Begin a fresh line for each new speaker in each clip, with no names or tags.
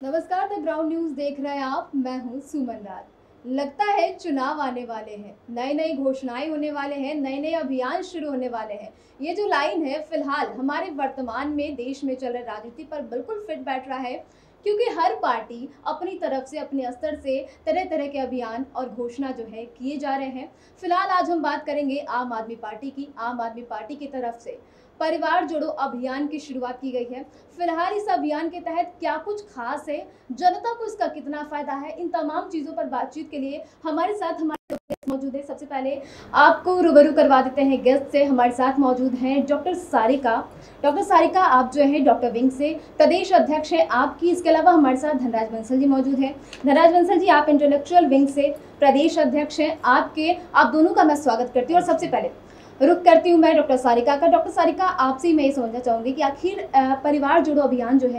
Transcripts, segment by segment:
नमस्कार, the ground news देख रहे हैं आप। मैं हूं सुमन राज। लगता है चुनाव आने वाले हैं, नई नई घोषणाएं होने वाले हैं, नए नए अभियान शुरू होने वाले हैं। ये जो लाइन है फिलहाल हमारे वर्तमान में देश में चल रहे राजनीति पर बिल्कुल फिट बैठ रहा है, क्योंकि हर पार्टी अपनी तरफ से अपने स्तर से तरह तरह के अभियान और घोषणा जो है किए जा रहे हैं। फिलहाल आज हम बात करेंगे आम आदमी पार्टी की। आम आदमी पार्टी की तरफ से परिवार जोड़ो अभियान की शुरुआत की गई है। फिलहाल इस अभियान के तहत क्या कुछ खास है, जनता को इसका कितना फायदा है, इन तमाम चीजों पर बातचीत के लिए हमारे साथ हमारे गेस्ट मौजूद है। सबसे पहले आपको रूबरू करवा देते हैं गेस्ट से। हमारे साथ मौजूद हैं डॉक्टर सारिका। डॉक्टर सारिका, आप जो है डॉक्टर विंग से प्रदेश अध्यक्ष है आपकी। इसके अलावा हमारे साथ धनराज बंसल जी मौजूद है। धनराज बंसल जी, आप इंटेलेक्चुअल विंग से प्रदेश अध्यक्ष हैं। आप दोनों का मैं स्वागत करती हूँ। और सबसे पहले रुक करती हूँ मैं डॉक्टर सारिका का। डॉक्टर सारिका, आपसे मैं ये समझना चाहूँगी कि आखिर परिवार जोड़ो अभियान जो है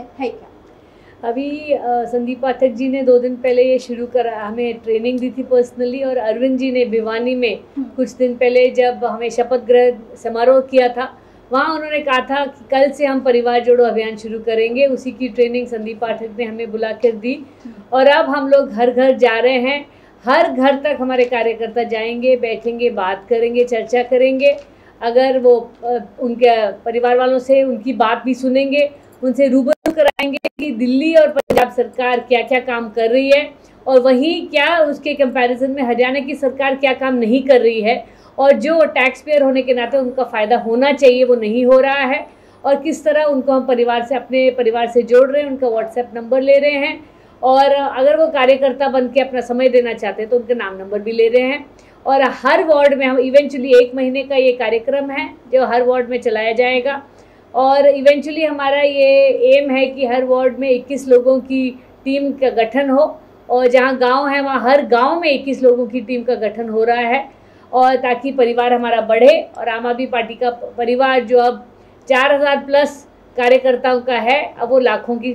क्या?
अभी संदीप पाठक जी ने 2 दिन पहले ये शुरू करा, हमें ट्रेनिंग दी थी पर्सनली, और अरविंद जी ने भिवानी में कुछ दिन पहले जब हमें शपथ ग्रहण समारोह किया था, वहाँ उन्होंने कहा था कि कल से हम परिवार जोड़ो अभियान शुरू करेंगे। उसी की ट्रेनिंग संदीप पाठक ने हमें बुला कर दी, और अब हम लोग घर घर जा रहे हैं। हर घर तक हमारे कार्यकर्ता जाएंगे, बैठेंगे, बात करेंगे, चर्चा करेंगे। अगर वो उनके परिवार वालों से उनकी बात भी सुनेंगे, उनसे रूबरू कराएंगे कि दिल्ली और पंजाब सरकार क्या क्या काम कर रही है, और वहीं क्या उसके कंपैरिजन में हरियाणा की सरकार क्या काम नहीं कर रही है, और जो टैक्स पेयर होने के नाते उनका फ़ायदा होना चाहिए वो नहीं हो रहा है, और किस तरह उनको हम अपने परिवार से जोड़ रहे हैं, उनका व्हाट्सएप नंबर ले रहे हैं, और अगर वो कार्यकर्ता बन के अपना समय देना चाहते हैं तो उनके नाम नंबर भी ले रहे हैं। और हर वार्ड में हम इवेंचुअली 1 महीने का ये कार्यक्रम है जो हर वार्ड में चलाया जाएगा, और इवेंचुअली हमारा ये एम है कि हर वार्ड में 21 लोगों की टीम का गठन हो, और जहाँ गांव है वहाँ हर गांव में 21 लोगों की टीम का गठन हो रहा है, और ताकि परिवार हमारा बढ़े। और आम आदमी पार्टी का परिवार जो अब 4000 प्लस कार्यकर्ताओं का है, अब वो लाखों की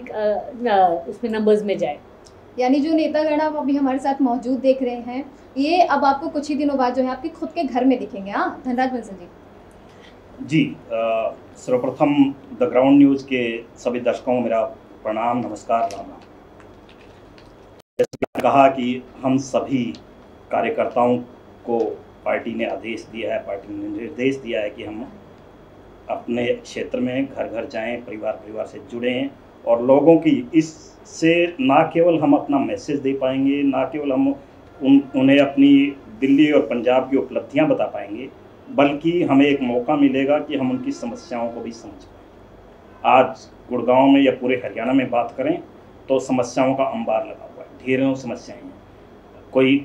उसमें नंबर्स में जाए।
यानी जो नेतागण आप अभी हमारे साथ मौजूद देख रहे हैं, ये अब आपको कुछ ही दिनों बाद जो है आपके खुद के घर में दिखेंगे। हाँ धनराज बंसल जी।
सर्वप्रथम द ग्राउंड न्यूज़ के सभी दर्शकों को मेरा प्रणाम, नमस्कार, राम राम। जैसे कहा कि हम सभी कार्यकर्ताओं को पार्टी ने आदेश दिया है, पार्टी ने निर्देश दिया है कि हम अपने क्षेत्र में घर घर जाएं, परिवार से जुड़ें, और लोगों की इससे ना केवल हम अपना मैसेज दे पाएंगे, ना केवल हम उन्हें अपनी दिल्ली और पंजाब की उपलब्धियां बता पाएंगे, बल्कि हमें एक मौका मिलेगा कि हम उनकी समस्याओं को भी समझ पाएँ। आज गुड़गांव में या पूरे हरियाणा में बात करें तो समस्याओं का अंबार लगा हुआ है, ढेरों समस्याएं हैं। कोई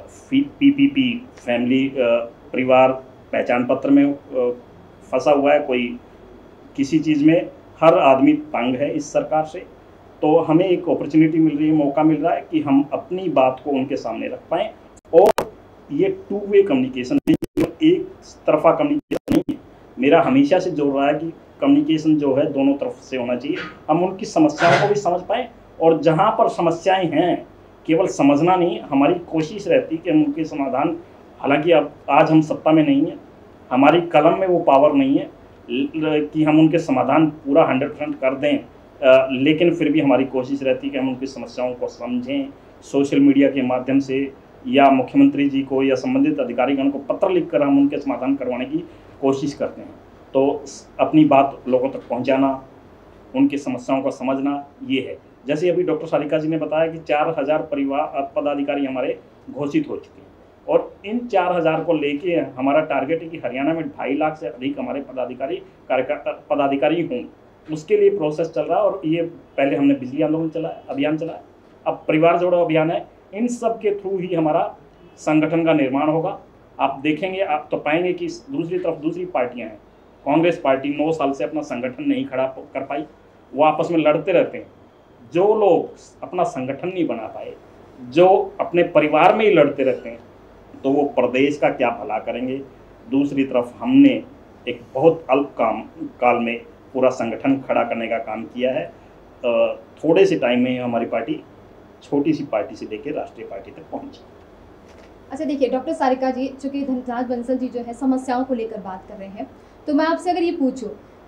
PPP फैमिली परिवार पहचान पत्र में फंसा हुआ है, कोई किसी चीज़ में, हर आदमी तंग है इस सरकार से। तो हमें एक अपॉर्चुनिटी मिल रही है, मौका मिल रहा है कि हम अपनी बात को उनके सामने रख पाएँ, और ये 2 वे कम्युनिकेशन, एक तरफा कम्युनिकेशन नहीं है। मेरा हमेशा से जोर रहा है कि कम्युनिकेशन जो है दोनों तरफ से होना चाहिए। हम उनकी समस्याओं को भी समझ पाएँ, और जहाँ पर समस्याएँ हैं केवल समझना नहीं, हमारी कोशिश रहती है कि हम उनके समाधान, हालांकि अब आज हम सत्ता में नहीं हैं, हमारी कलम में वो पावर नहीं है कि हम उनके समाधान पूरा 100% कर दें, लेकिन फिर भी हमारी कोशिश रहती है कि हम उनकी समस्याओं को समझें। सोशल मीडिया के माध्यम से या मुख्यमंत्री जी को या संबंधित अधिकारीगण को पत्र लिखकर हम उनके समाधान करवाने की कोशिश करते हैं। तो अपनी बात लोगों तक पहुँचाना, उनकी समस्याओं को समझना, ये है। जैसे अभी डॉक्टर सारिका जी ने बताया कि 4000 परिवार पदाधिकारी हमारे घोषित हो चुके हैं, और इन 4000 को लेके हमारा टारगेट है कि हरियाणा में 2.5 लाख से अधिक हमारे पदाधिकारी हों। उसके लिए प्रोसेस चल रहा है, और ये पहले हमने बिजली आंदोलन अभियान चलाया, अब परिवार जोड़ो अभियान है। इन सब के थ्रू ही हमारा संगठन का निर्माण होगा। आप देखेंगे, आप तो पाएंगे कि दूसरी तरफ दूसरी पार्टियाँ हैं। कांग्रेस पार्टी 9 साल से अपना संगठन नहीं खड़ा कर पाई, वो आपस में लड़ते रहते हैं। जो लोग अपना संगठन नहीं बना पाए, जो अपने परिवार में ही लड़ते रहते हैं, तो वो प्रदेश का क्या भला करेंगे। दूसरी तरफ हमने एक बहुत अल्प काल में पूरा संगठन खड़ा करने का काम किया है। थोड़े से टाइम में हमारी पार्टी छोटी सी पार्टी से लेकर राष्ट्रीय पार्टी तक पहुंची।
अच्छा देखिए डॉक्टर सारिका जी, चूंकि धनराज बंसल जी जो है समस्याओं को लेकर बात कर रहे हैं, तो मैं आपसे अगर ये पूछूं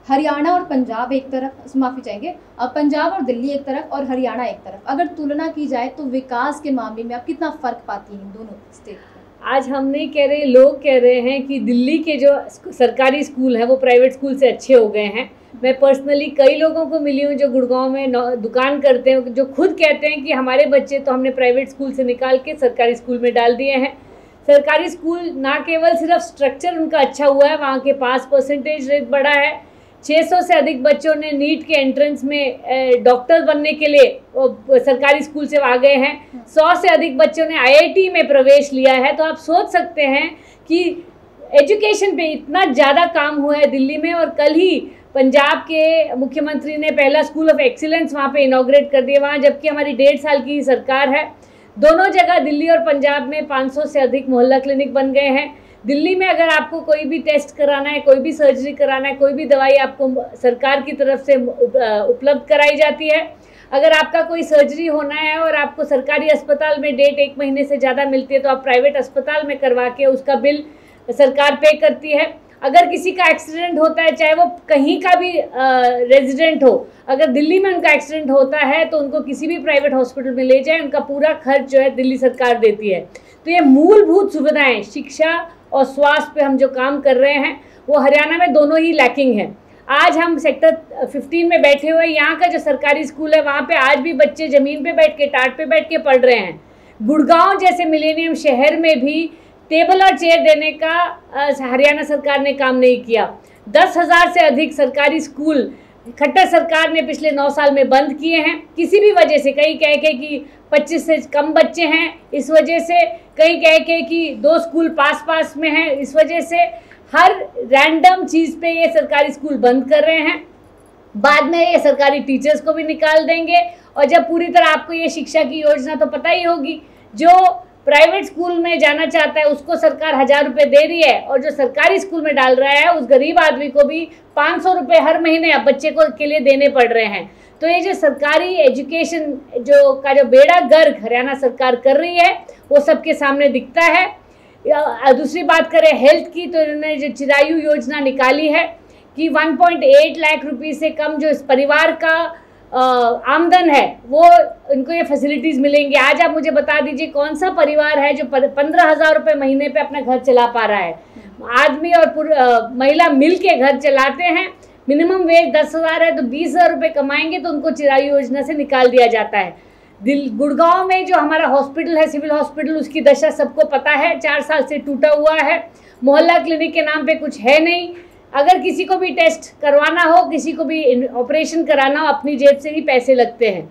हरियाणा और पंजाब एक तरफ, माफ़ी चाहेंगे, अब पंजाब और दिल्ली एक तरफ और हरियाणा एक तरफ, अगर तुलना की जाए तो विकास के मामले में आप कितना फ़र्क पाती हैं दोनों स्टेट में?
आज हम नहीं कह रहे, लोग कह रहे हैं कि दिल्ली के जो सरकारी स्कूल हैं वो प्राइवेट स्कूल से अच्छे हो गए हैं। मैं पर्सनली कई लोगों को मिली हूँ जो गुड़गांव में दुकान करते हैं, जो खुद कहते हैं कि हमारे बच्चे तो हमने प्राइवेट स्कूल से निकाल के सरकारी स्कूल में डाल दिए हैं। सरकारी स्कूल ना केवल सिर्फ स्ट्रक्चर उनका अच्छा हुआ है, वहाँ के पास परसेंटेज रेट बढ़ा है। 600 से अधिक बच्चों ने नीट के एंट्रेंस में डॉक्टर बनने के लिए सरकारी स्कूल से आ गए हैं। 100 से अधिक बच्चों ने IIT में प्रवेश लिया है। तो आप सोच सकते हैं कि एजुकेशन पे इतना ज़्यादा काम हुआ है दिल्ली में। और कल ही पंजाब के मुख्यमंत्री ने पहला स्कूल ऑफ एक्सीलेंस वहाँ पे इनॉग्रेट कर दिया वहाँ, जबकि हमारी 1.5 साल की सरकार है। दोनों जगह दिल्ली और पंजाब में 500 से अधिक मोहल्ला क्लिनिक बन गए हैं। दिल्ली में अगर आपको कोई भी टेस्ट कराना है, कोई भी सर्जरी कराना है, कोई भी दवाई आपको सरकार की तरफ से उपलब्ध कराई जाती है। अगर आपका कोई सर्जरी होना है और आपको सरकारी अस्पताल में डेट 1 महीने से ज़्यादा मिलती है तो आप प्राइवेट अस्पताल में करवा के उसका बिल सरकार पे करती है। अगर किसी का एक्सीडेंट होता है, चाहे वो कहीं का भी रेजिडेंट हो, अगर दिल्ली में उनका एक्सीडेंट होता है तो उनको किसी भी प्राइवेट हॉस्पिटल में ले जाए, उनका पूरा खर्च जो है दिल्ली सरकार देती है। तो ये मूलभूत सुविधाएं, शिक्षा और स्वास्थ्य पे हम जो काम कर रहे हैं वो हरियाणा में दोनों ही लैकिंग है। आज हम सेक्टर 15 में बैठे हुए, यहाँ का जो सरकारी स्कूल है वहाँ पे आज भी बच्चे ज़मीन पे बैठ के, टाट पे बैठ के पढ़ रहे हैं। गुड़गांव जैसे मिलेनियम शहर में भी टेबल और चेयर देने का हरियाणा सरकार ने काम नहीं किया। 10,000 से अधिक सरकारी स्कूल खट्टर सरकार ने पिछले 9 साल में बंद किए हैं किसी भी वजह से। कई कह के कि 25 से कम बच्चे हैं इस वजह से, कई कह के कि 2 स्कूल पास में हैं इस वजह से। हर रैंडम चीज़ पे ये सरकारी स्कूल बंद कर रहे हैं। बाद में ये सरकारी टीचर्स को भी निकाल देंगे। और जब पूरी तरह, आपको ये शिक्षा की योजना तो पता ही होगी, जो प्राइवेट स्कूल में जाना चाहता है उसको सरकार 1000 रुपये दे रही है, और जो सरकारी स्कूल में डाल रहा है उस गरीब आदमी को भी 500 रुपये हर महीने अब बच्चे को के लिए देने पड़ रहे हैं। तो ये जो सरकारी एजुकेशन जो बेड़ा गर्क हरियाणा सरकार कर रही है वो सबके सामने दिखता है। दूसरी बात करें हेल्थ की, तो इन्होंने जो चिरायु योजना निकाली है कि 1.8 लाख रुपये से कम जो इस परिवार का आमदन है वो इनको ये फैसिलिटीज़ मिलेंगी। आज आप मुझे बता दीजिए कौन सा परिवार है जो 15,000 रुपये महीने पे अपना घर चला पा रहा है। आदमी और महिला मिल के घर चलाते हैं। मिनिमम वेज 10,000 है तो 20,000 रुपये कमाएंगे तो उनको चिरायु योजना से निकाल दिया जाता है। गुड़गांव में जो हमारा हॉस्पिटल है, सिविल हॉस्पिटल, उसकी दशा सबको पता है, 4 साल से टूटा हुआ है। मोहल्ला क्लिनिक के नाम पे कुछ है नहीं। अगर किसी को भी टेस्ट करवाना हो, किसी को भी ऑपरेशन कराना हो, अपनी जेब से ही पैसे लगते हैं।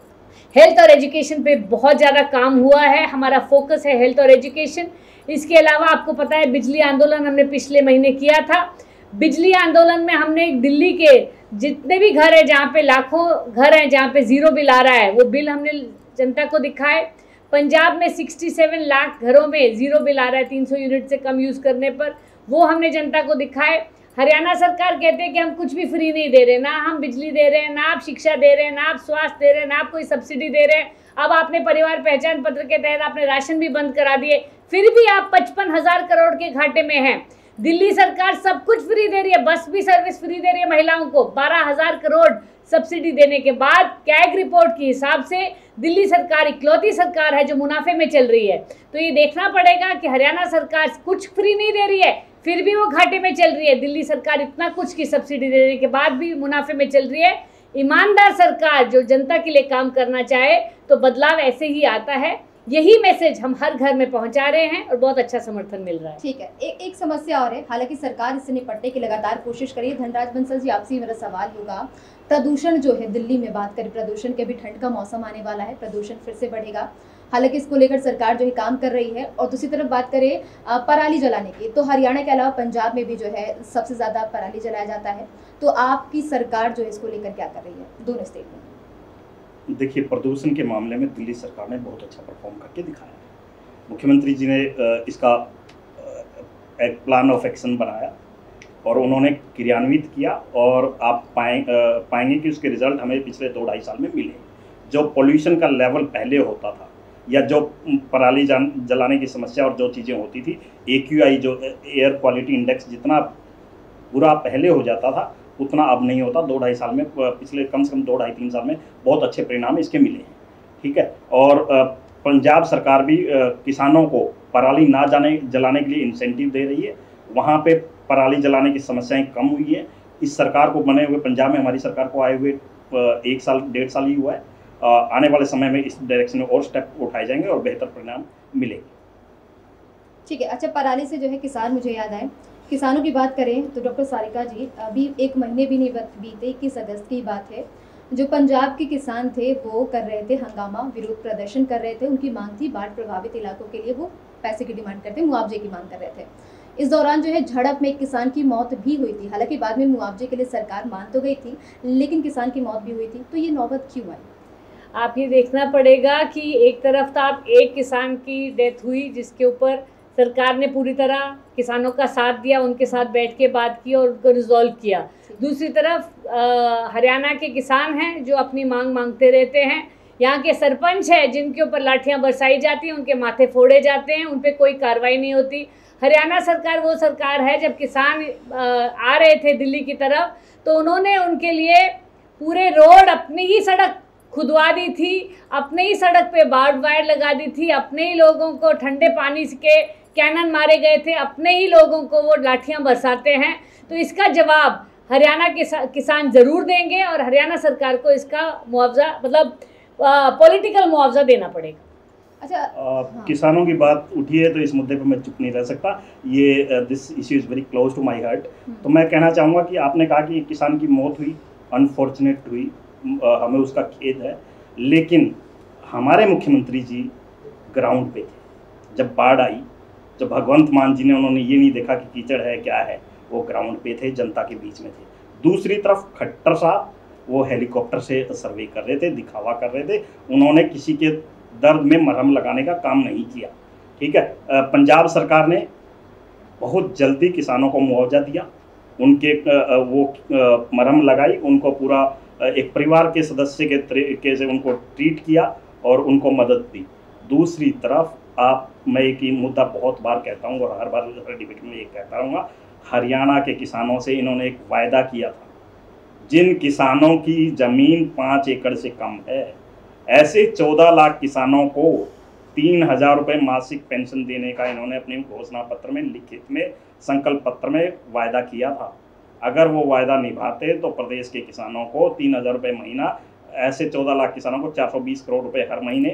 हेल्थ और एजुकेशन पे बहुत ज़्यादा काम हुआ है, हमारा फोकस है हेल्थ और एजुकेशन। इसके अलावा आपको पता है बिजली आंदोलन हमने पिछले महीने किया था। बिजली आंदोलन में हमने दिल्ली के जितने भी घर हैं जहाँ पे लाखों घर हैं जहाँ पे ज़ीरो बिल आ रहा है, वो बिल हमने जनता को दिखाए। पंजाब में 67 लाख घरों में ज़ीरो बिल आ रहा है 300 यूनिट से कम यूज़ करने पर, वो हमने जनता को दिखाए। हरियाणा सरकार कहते हैं कि हम कुछ भी फ्री नहीं दे रहे, ना हम बिजली दे रहे हैं, ना आप शिक्षा दे रहे हैं, ना आप स्वास्थ्य दे रहे हैं, ना आप कोई सब्सिडी दे रहे हैं। अब आपने परिवार पहचान पत्र के तहत आपने राशन भी बंद करा दिए, फिर भी आप 55,000 करोड़ के घाटे में हैं। दिल्ली सरकार सब कुछ फ्री दे रही है, बस भी सर्विस फ्री दे रही है महिलाओं को। 12,000 करोड़ सब्सिडी देने के बाद कैग रिपोर्ट के हिसाब से दिल्ली सरकार इकलौती सरकार है जो मुनाफे में चल रही है। तो ये देखना पड़ेगा कि हरियाणा सरकार कुछ फ्री नहीं दे रही है, फिर भी वो घाटे में चल रही है। दिल्ली सरकार इतना कुछ की सब्सिडी देने के बाद भी मुनाफे में चल रही है। ईमानदार सरकार जो जनता के लिए काम करना चाहे तो बदलाव ऐसे ही आता है। यही मैसेज हम हर घर में पहुंचा रहे हैं और बहुत अच्छा समर्थन मिल रहा है।
ठीक है, एक समस्या और है, हालांकि सरकार इससे निपटने की लगातार कोशिश करी है। धनराज बंसल जी, आपसे मेरा सवाल होगा, प्रदूषण जो है दिल्ली में, बात करें प्रदूषण के, भी ठंड का मौसम आने वाला है, प्रदूषण फिर से बढ़ेगा, हालांकि इसको लेकर सरकार जो है काम कर रही है। और दूसरी तरफ बात करें पराली जलाने की, तो हरियाणा के अलावा पंजाब में भी जो है सबसे ज़्यादा पराली जलाया जाता है। तो आपकी सरकार जो है इसको लेकर क्या कर रही है दोनों स्टेट में?
देखिए, प्रदूषण के मामले में दिल्ली सरकार ने बहुत अच्छा परफॉर्म करके दिखाया है। मुख्यमंत्री जी ने इसका एक प्लान ऑफ एक्शन बनाया और उन्होंने क्रियान्वित किया, और आप पाएंगे कि उसके रिजल्ट हमें पिछले 2-2.5 साल में मिले। जो पोल्यूशन का लेवल पहले होता था, या जो पराली जलाने की समस्या और जो चीज़ें होती थी, AQI जो एयर क्वालिटी इंडेक्स जितना बुरा पहले हो जाता था, उतना अब नहीं होता। 2-2.5 साल में, पिछले कम से कम 2-2.5-3 साल में बहुत अच्छे परिणाम इसके मिले हैं, ठीक है। और पंजाब सरकार भी किसानों को पराली ना जलाने के लिए इंसेंटिव दे रही है। वहाँ पे पराली जलाने की समस्याएं कम हुई है। इस सरकार को बने हुए, पंजाब में हमारी सरकार को आए हुए 1 साल 1.5 साल ही हुआ है। आने वाले समय में इस डायरेक्शन में और स्टेप उठाए जाएंगे और बेहतर परिणाम मिलेंगे।
ठीक है। अच्छा, पराली से जो है किसान, मुझे याद आए, किसानों की बात करें तो डॉक्टर सारिका जी, अभी 1 महीने भी नहीं बीते, 21 अगस्त की बात है, जो पंजाब के किसान थे वो कर रहे थे हंगामा, विरोध प्रदर्शन कर रहे थे। उनकी मांग थी बाढ़ प्रभावित इलाकों के लिए वो पैसे की डिमांड करते, मुआवजे की मांग कर रहे थे। इस दौरान जो है झड़प में एक किसान की मौत भी हुई थी। हालांकि बाद में मुआवजे के लिए सरकार मान तो गई थी, लेकिन किसान की मौत भी हुई थी। तो ये नौबत क्यों आई?
आप ये देखना पड़ेगा कि एक तरफ तो आप एक किसान की डेथ हुई जिसके ऊपर सरकार ने पूरी तरह किसानों का साथ दिया, उनके साथ बैठ के बात की और उनको रिजॉल्व किया। दूसरी तरफ हरियाणा के किसान हैं जो अपनी मांग मांगते रहते हैं। यहाँ के सरपंच हैं जिनके ऊपर लाठियाँ बरसाई जाती हैं, उनके माथे फोड़े जाते हैं, उन पर कोई कार्रवाई नहीं होती। हरियाणा सरकार वो सरकार है, जब किसान आ रहे थे दिल्ली की तरफ तो उन्होंने उनके लिए पूरे रोड, अपनी ही सड़क खुदवा दी थी, अपने ही सड़क पे बार्ड वायर लगा दी थी, अपने ही लोगों को ठंडे पानी के कैनन मारे गए थे, अपने ही लोगों को वो लाठियाँ बरसाते हैं। तो इसका जवाब हरियाणा के किसान ज़रूर देंगे और हरियाणा सरकार को इसका मुआवजा, मतलब पॉलिटिकल मुआवजा देना पड़ेगा।
अच्छा, हाँ।
किसानों की बात उठी है तो इस मुद्दे पर मैं चुप नहीं रह सकता। ये this issue is very close to my heart. तो मैं कहना चाहूँगा कि आपने कहा कि किसान की मौत हुई, अनफॉर्चुनेट हुई, हमें उसका खेद है, लेकिन हमारे मुख्यमंत्री जी ग्राउंड पे थे जब बाढ़ आई। जब भगवंत मान जी ने, उन्होंने ये नहीं देखा कि कीचड़ है क्या है, वो ग्राउंड पे थे, जनता के बीच में थे। दूसरी तरफ खट्टर साहब वो हेलीकॉप्टर से सर्वे कर रहे थे, दिखावा कर रहे थे। उन्होंने किसी के दर्द में मरहम लगाने का काम नहीं किया, ठीक है। पंजाब सरकार ने बहुत जल्दी किसानों को मुआवजा दिया, उनके वो मरहम लगाई, उनको पूरा एक परिवार के सदस्य के तरीके से उनको ट्रीट किया और उनको मदद दी। दूसरी तरफ मैं एक ही मुद्दा बहुत बार कहता हूँ और हर बार हर डिबेट में ये कहता रहूँगा, हरियाणा के किसानों से इन्होंने एक वायदा किया था। जिन किसानों की ज़मीन 5 एकड़ से कम है, ऐसे 14 लाख किसानों को 3,000 रुपये मासिक पेंशन देने का इन्होंने अपने घोषणा पत्र में, लिखित में, संकल्प पत्र में वायदा किया था। अगर वो वायदा निभाते तो प्रदेश के किसानों को 3,000 रुपये महीना, ऐसे 14 लाख किसानों को 420 करोड़ रुपए हर महीने,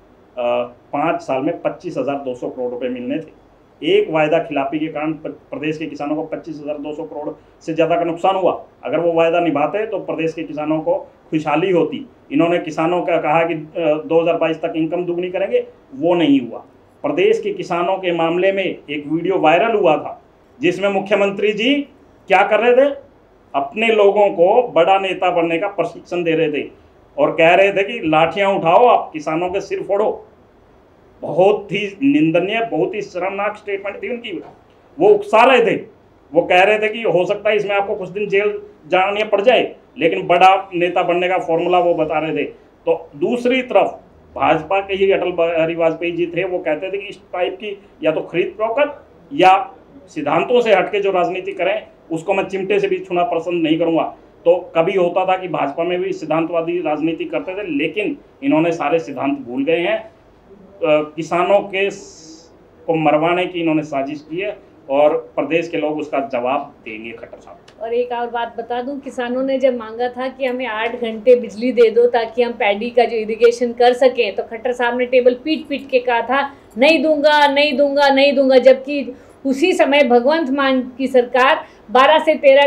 5 साल में 25,200 करोड़ रुपए मिलने थे। एक वायदा खिलाफी के कारण प्रदेश के किसानों को 25,200 करोड़ से ज़्यादा का नुकसान हुआ। अगर वो वायदा निभाते तो प्रदेश के किसानों को खुशहाली होती। इन्होंने किसानों का कहा कि 2022 तक इनकम दुगनी करेंगे, वो नहीं हुआ। प्रदेश के किसानों के मामले में एक वीडियो वायरल हुआ था जिसमें मुख्यमंत्री जी क्या कर रहे थे, अपने लोगों को बड़ा नेता बनने का प्रशिक्षण दे रहे थे और कह रहे थे कि लाठियां उठाओ, आप किसानों के सिर फोड़ो। बहुत ही निंदनीय, बहुत ही शर्मनाक स्टेटमेंट थी उनकी। वो उकसा रहे थे, वो कह रहे थे कि हो सकता है इसमें आपको कुछ दिन जेल जाना पड़ जाए, लेकिन बड़ा नेता बनने का फॉर्मूला वो बता रहे थे। तो दूसरी तरफ भाजपा के ही अटल बिहारी वाजपेयी जी थे, वो कहते थे कि इस टाइप की या तो खरीद फरोख्त या सिद्धांतों से हटके जो राजनीति करें उसको मैं चिमटे से भी छूना पसंद नहीं करूँगा। तो कभी होता था कि भाजपा में भी सिद्धांतवादी राजनीति करते थे, लेकिन इन्होंने सारे सिद्धांत भूल गए हैं। किसानों के को मरवाने की इन्होंने साजिश की है और प्रदेश के लोग उसका जवाब देंगे खट्टर साहब।
और एक और बात बता दूं, किसानों ने जब मांगा था कि हमें 8 घंटे बिजली दे दो ताकि हम पैडी का जो इरिगेशन कर सकें, तो खट्टर साहब ने टेबल पीट पीट के कहा था नहीं दूंगा, नहीं दूंगा, नहीं दूंगा। जबकि उसी समय भगवंत मान की सरकार 12 से 13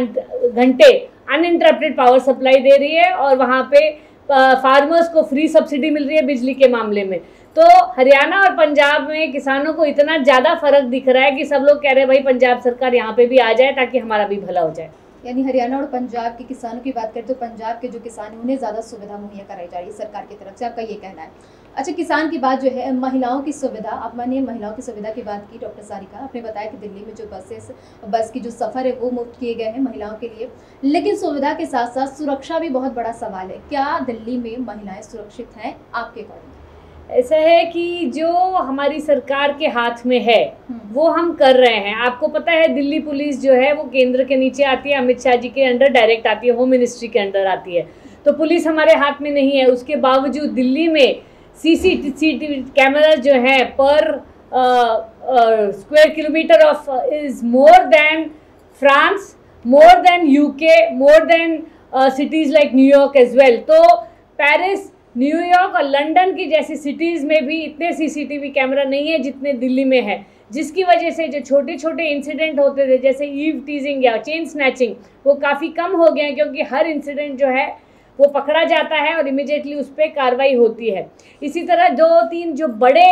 घंटे अनइंटरप्टेड पावर सप्लाई दे रही है और वहाँ पे फार्मर्स को फ्री सब्सिडी मिल रही है बिजली के मामले में। तो हरियाणा और पंजाब में किसानों को इतना ज़्यादा फर्क दिख रहा है कि सब लोग कह रहे हैं भाई पंजाब सरकार यहाँ पे भी आ जाए ताकि हमारा भी भला हो जाए।
यानी हरियाणा और पंजाब के किसानों की बात करें तो पंजाब के जो किसान हैं उन्हें ज़्यादा सुविधा मुहैया कराई जा रही है सरकार की तरफ से, आपका ये कहना है। अच्छा, किसान की बात जो है, महिलाओं की सुविधा, आप मानिए महिलाओं की सुविधा की बात की डॉक्टर सारिका, आपने बताया कि दिल्ली में जो बस की जो सफ़र है वो मुफ्त किए गए हैं महिलाओं के लिए, लेकिन सुविधा के साथ साथ सुरक्षा भी बहुत बड़ा सवाल है। क्या दिल्ली में महिलाएं सुरक्षित हैं आपके अकॉर्डिंग?
ऐसा है कि जो हमारी सरकार के हाथ में है वो हम कर रहे हैं। आपको पता है दिल्ली पुलिस जो है वो केंद्र के नीचे आती है, अमित शाह जी के अंडर डायरेक्ट आती है, होम मिनिस्ट्री के अंडर आती है। तो पुलिस हमारे हाथ में नहीं है, उसके बावजूद दिल्ली में सीसीटीवी कैमरा जो है पर square kilometre of is more than France, more than UK, more than cities like New York as well. तो पेरिस, न्यूयॉर्क और लंदन की जैसी सिटीज़ में भी इतने सीसीटीवी कैमरा नहीं है जितने दिल्ली में है, जिसकी वजह से जो छोटे छोटे इंसिडेंट होते थे जैसे ईव टीजिंग या चेन स्नैचिंग वो काफ़ी कम हो गए हैं, क्योंकि हर इंसिडेंट जो है वो पकड़ा जाता है और इमिडिएटली उस पर कार्रवाई होती है। इसी तरह 2-3 जो बड़े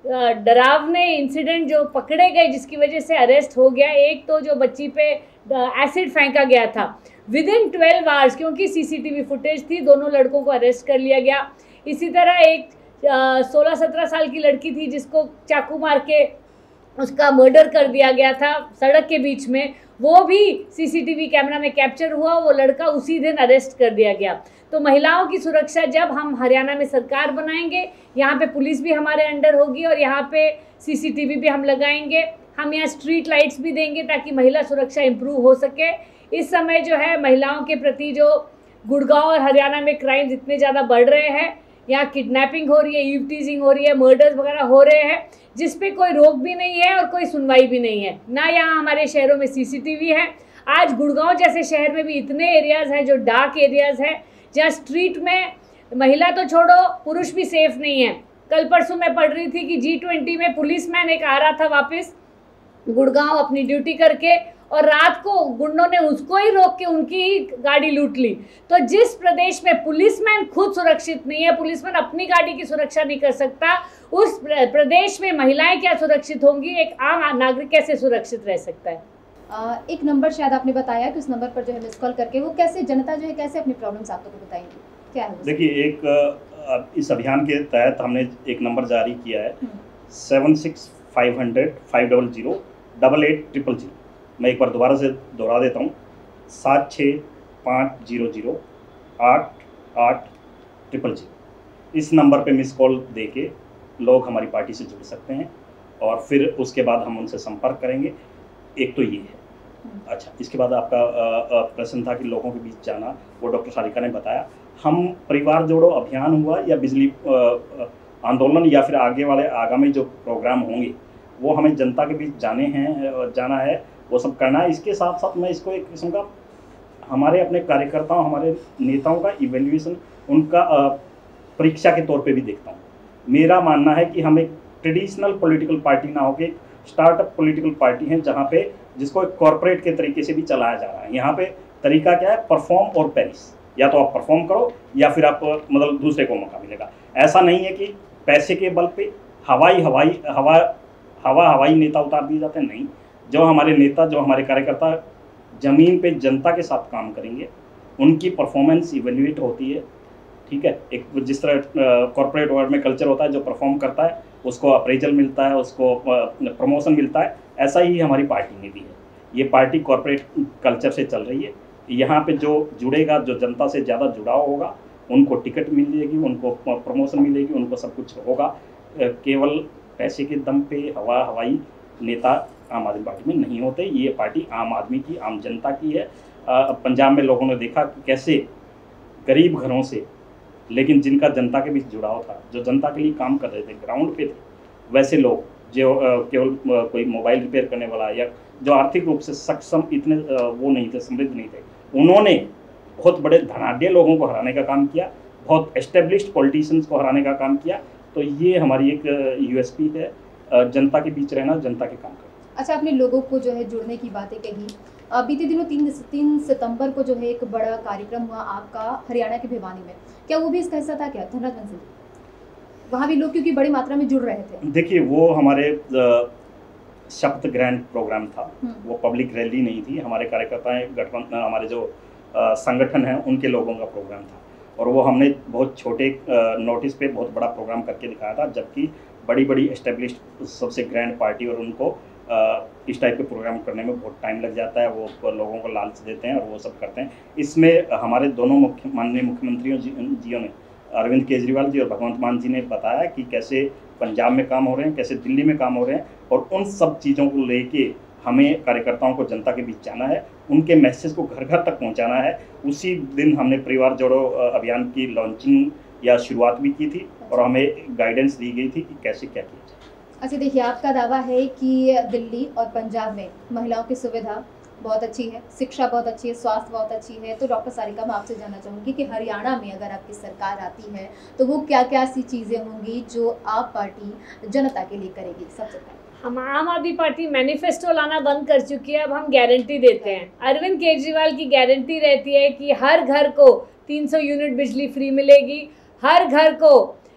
डरावने इंसिडेंट जो पकड़े गए जिसकी वजह से अरेस्ट हो गया, एक तो जो बच्ची पे एसिड फेंका गया था विद इन 12 आवर्स, क्योंकि सीसीटीवी फुटेज थी, दोनों लड़कों को अरेस्ट कर लिया गया। इसी तरह एक 16-17 साल की लड़की थी जिसको चाकू मार के उसका मर्डर कर दिया गया था सड़क के बीच में, वो भी सीसीटीवी कैमरा में कैप्चर हुआ, वो लड़का उसी दिन अरेस्ट कर दिया गया। तो महिलाओं की सुरक्षा जब हम हरियाणा में सरकार बनाएंगे, यहाँ पे पुलिस भी हमारे अंडर होगी और यहाँ पे सीसीटीवी भी हम लगाएंगे, हम यहाँ स्ट्रीट लाइट्स भी देंगे ताकि महिला सुरक्षा इम्प्रूव हो सके। इस समय जो है महिलाओं के प्रति जो गुड़गांव और हरियाणा में क्राइम्स इतने ज़्यादा बढ़ रहे हैं, यहाँ किडनैपिंग हो रही है, ईव टीजिंग हो रही है, मर्डर्स वगैरह हो रहे हैं, जिस पे कोई रोक भी नहीं है और कोई सुनवाई भी नहीं है। ना यहाँ हमारे शहरों में सीसीटीवी है। आज गुड़गांव जैसे शहर में भी इतने एरियाज़ हैं जो डार्क एरियाज़ हैं, जहाँ स्ट्रीट में महिला तो छोड़ो पुरुष भी सेफ नहीं है। कल परसों मैं पढ़ रही थी कि G20 में पुलिसमैन एक आ रहा था वापस गुड़गांव अपनी ड्यूटी करके, और रात को गुंडों ने उसको ही रोक के उनकी ही गाड़ी लूट ली। तो जिस प्रदेश में पुलिसमैन खुद सुरक्षित नहीं है, पुलिसमैन अपनी गाड़ी की सुरक्षा नहीं कर सकता, उस प्रदेश में महिलाएं क्या सुरक्षित होंगी, एक आम नागरिक कैसे सुरक्षित रह सकता है।
एक नंबर शायद आपने बताया कि उस नंबर पर जो है मिस कॉल करके वो कैसे जनता जो है कैसे अपनी प्रॉब्लम्स आप लोगों को बताएंगी, क्या है?
देखिए, एक इस अभियान के तहत हमने एक नंबर जारी किया है 76-500-500-8800। मैं एक बार दोबारा से दोहरा देता हूँ, 76-500-8800। इस नंबर पे मिस कॉल दे के लोग हमारी पार्टी से जुड़ सकते हैं और फिर उसके बाद हम उनसे संपर्क करेंगे। एक तो ये है। अच्छा, इसके बाद आपका प्रश्न था कि लोगों के बीच जाना, वो डॉक्टर सारिका ने बताया। हम परिवार जोड़ो अभियान हुआ या बिजली आंदोलन या फिर आगे वाले आगामी जो प्रोग्राम होंगे वो हमें जनता के बीच जाना है, वो सब करना है। इसके साथ साथ मैं इसको एक किस्म का हमारे अपने कार्यकर्ताओं, हमारे नेताओं का इवेल्युएशन, उनका परीक्षा के तौर पे भी देखता हूँ। मेरा मानना है कि हम एक ट्रेडिशनल पॉलिटिकल पार्टी ना होकर एक स्टार्टअप पॉलिटिकल पार्टी है, जहाँ पे जिसको एक कॉर्पोरेट के तरीके से भी चलाया जा रहा है। यहाँ पे तरीका क्या है, परफॉर्म और पेरिस। या तो आप परफॉर्म करो या फिर आप मतलब दूसरे को मौका मिलेगा। ऐसा नहीं है कि पैसे के बल पे हवाई नेता उतार दिए जाते हैं। नहीं, जो हमारे नेता, जो हमारे कार्यकर्ता ज़मीन पे जनता के साथ काम करेंगे, उनकी परफॉर्मेंस इवेल्युएट होती है। ठीक है, एक जिस तरह कॉर्पोरेट वर्ल्ड में कल्चर होता है, जो परफॉर्म करता है उसको अप्रेजल मिलता है, उसको प्रमोशन मिलता है, ऐसा ही हमारी पार्टी में भी है। ये पार्टी कॉर्पोरेट कल्चर से चल रही है। यहाँ पे जो जुड़ेगा, जो जनता से ज़्यादा जुड़ाव होगा, उनको टिकट मिलेगी, उनको प्रमोशन मिलेगी, उनको सब कुछ होगा। केवल पैसे के दम पे हवाई नेता आम आदमी पार्टी में नहीं होते। ये पार्टी आम आदमी की, आम जनता की है। पंजाब में लोगों ने देखा कि कैसे गरीब घरों से, लेकिन जिनका जनता के बीच जुड़ाव था, जो जनता के लिए काम कर रहे थे, ग्राउंड पे थे, वैसे लोग जो केवल कोई मोबाइल रिपेयर करने वाला या जो आर्थिक रूप से सक्षम इतने वो नहीं थे, समृद्ध नहीं थे, उन्होंने बहुत बड़े धनाढ़ लोगों को हराने का काम किया, बहुत एस्टेब्लिश्ड पॉलिटिशियंस को हराने का काम किया। तो ये हमारी एक यूएसपी है, जनता के बीच रहना, जनता के काम करना।
अच्छा, आपने लोगों को जो है जुड़ने की बातें कही। बीते दिनों 3 सितंबर को जो है एक बड़ा कार्यक्रम हुआ आपका हरियाणा के भिवानी में, क्या वो भी इसका हिस्सा था क्या? धनराज बंसल, वहाँ भी लोग क्योंकि बड़ी मात्रा में जुड़ रहे थे।
देखिए, वो हमारे शपथ ग्रहण प्रोग्राम था, वो पब्लिक रैली नहीं थी। हमारे कार्यकर्ता हमारे जो संगठन हैं उनके लोगों का प्रोग्राम था, और वो हमने बहुत छोटे नोटिस पे बहुत बड़ा प्रोग्राम करके दिखाया था। जबकि बड़ी एस्टेब्लिश्ड सबसे ग्रैंड पार्टी और उनको इस टाइप के प्रोग्राम करने में बहुत टाइम लग जाता है, वो लोगों को लालच देते हैं और वो सब करते हैं। इसमें हमारे दोनों माननीय मुख्यमंत्रियों जियों ने अरविंद केजरीवाल जी और भगवंत मान जी ने बताया कि कैसे पंजाब में काम हो रहे हैं, कैसे दिल्ली में काम हो रहे हैं, और उन सब चीज़ों को लेके हमें कार्यकर्ताओं को जनता के बीच जाना है, उनके मैसेज को घर घर तक पहुंचाना है। उसी दिन हमने परिवार जोड़ो अभियान की लॉन्चिंग या शुरुआत भी की थी और हमें गाइडेंस दी गई थी कि कैसे क्या किया जाए।
अच्छा, देखिए, आपका दावा है कि दिल्ली और पंजाब में महिलाओं की सुविधा बहुत अच्छी है, शिक्षा बहुत अच्छी है, स्वास्थ्य बहुत अच्छी है। तो डॉक्टर सारिका, मैं आपसे जानना चाहूँगी कि हरियाणा में अगर आपकी सरकार आती है तो वो क्या क्या ऐसी चीज़ें होंगी जो आप पार्टी जनता के लिए करेगी? सबसे पहले
हम आम आदमी पार्टी मैनिफेस्टो लाना बंद कर चुकी है, अब हम गारंटी देते हैं। अरविंद केजरीवाल की गारंटी रहती है कि हर घर को 300 यूनिट बिजली फ्री मिलेगी, हर घर को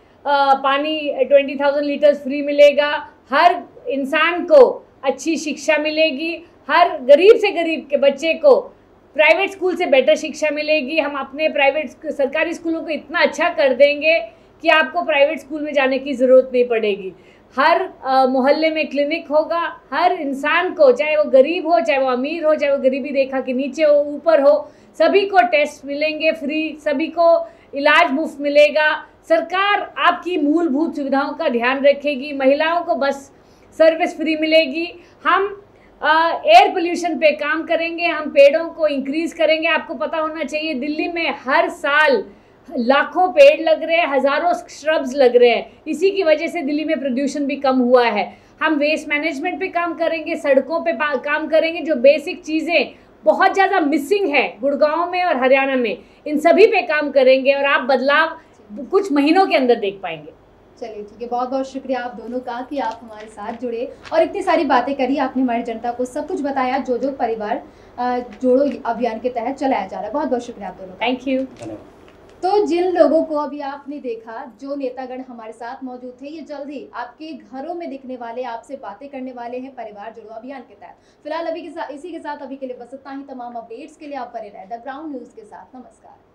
पानी 20,000 लीटर्स फ्री मिलेगा, हर इंसान को अच्छी शिक्षा मिलेगी, हर गरीब से गरीब के बच्चे को प्राइवेट स्कूल से बेटर शिक्षा मिलेगी। हम अपने सरकारी स्कूलों को इतना अच्छा कर देंगे कि आपको प्राइवेट स्कूल में जाने की ज़रूरत नहीं पड़ेगी। हर मोहल्ले में क्लिनिक होगा, हर इंसान को, चाहे वो गरीब हो, चाहे वो अमीर हो, चाहे वो गरीबी रेखा के नीचे हो, ऊपर हो, सभी को टेस्ट मिलेंगे फ्री, सभी को इलाज मुफ्त मिलेगा। सरकार आपकी मूलभूत सुविधाओं का ध्यान रखेगी, महिलाओं को बस सर्विस फ्री मिलेगी। हम एयर पोल्यूशन पे काम करेंगे, हम पेड़ों को इंक्रीज़ करेंगे। आपको पता होना चाहिए दिल्ली में हर साल लाखों पेड़ लग रहे हैं, हज़ारों श्रब्स लग रहे हैं, इसी की वजह से दिल्ली में प्रदूषण भी कम हुआ है। हम वेस्ट मैनेजमेंट पे काम करेंगे, सड़कों पे काम करेंगे, जो बेसिक चीज़ें बहुत ज़्यादा मिसिंग है गुड़गांव में और हरियाणा में, इन सभी पे काम करेंगे और आप बदलाव कुछ महीनों के अंदर देख पाएंगे।
चलिए, ठीक है, बहुत बहुत शुक्रिया आप दोनों का कि आप हमारे साथ जुड़े और इतनी सारी बातें करी। आपने हमारी जनता को सब कुछ बताया जो परिवार जोड़ो अभियान के तहत चलाया जा रहा है। बहुत बहुत शुक्रिया आप दोनों का।
Thank you.
धन्यवाद।
तो जिन लोगों को अभी आपने देखा, जो नेतागण हमारे साथ मौजूद थे, ये जल्द ही आपके घरों में दिखने वाले, आपसे बातें करने वाले हैं परिवार जुड़ो अभियान के तहत। फिलहाल इसी के साथ अभी के लिए बस इतना ही। तमाम अपडेट्स के लिए आप बने रहें द ग्राउंड न्यूज़ के साथ। नमस्कार।